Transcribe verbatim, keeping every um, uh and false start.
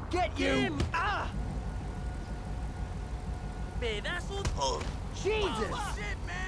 get you! Damn! Ah! Pedazo! Jesus! Oh, shit, man!